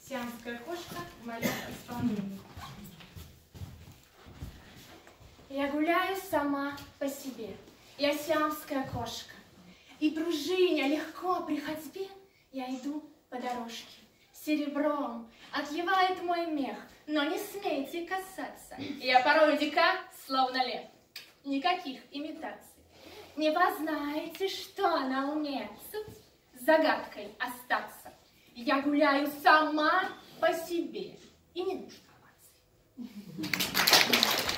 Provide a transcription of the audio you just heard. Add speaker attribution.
Speaker 1: Сиамская кошка в моем исполнении. Я гуляю сама по себе. Я сиамская кошка. И пружиня легко при ходьбе я иду по дорожке. Серебром отливает мой мех, но не смейте касаться. Я порой дика, словно лев. Никаких имитаций. Не познаете, что на уме. Суть загадкой остаться. Я гуляю сама по себе. И не нужно оваций.